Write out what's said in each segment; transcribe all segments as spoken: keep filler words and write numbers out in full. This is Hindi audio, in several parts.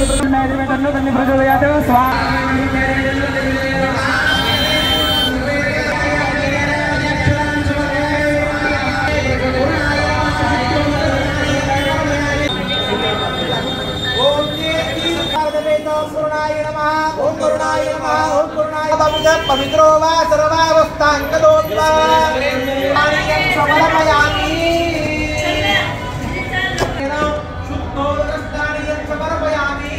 पवित्रो वा सर्वावस्थांगदोत्वा पाणियं समर्पयामि शुद्धो रस्तानियं समर्पयामि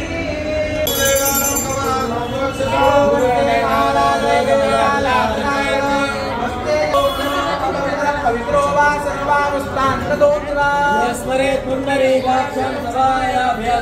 पवित्रो वा सर्वावस्थांगदोत्वा स्मरे पुण्डरीकाक्षं सभायाभ्यः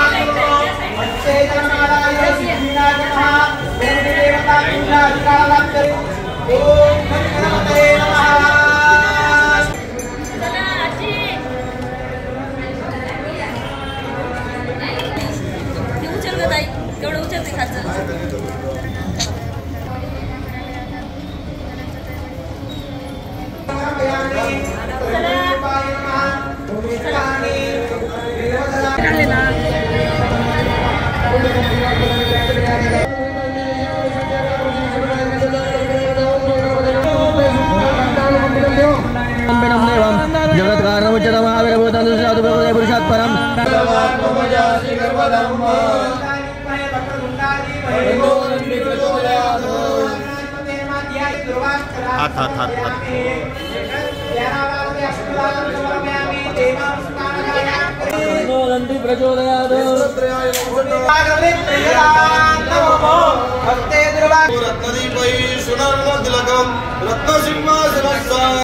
जगत पुरुषात् परम हाथ हाथ हाथ हाथ प्रचोदयात् रत्नदीपै सुनर्मतिलकं रत्नसिंहासनस्य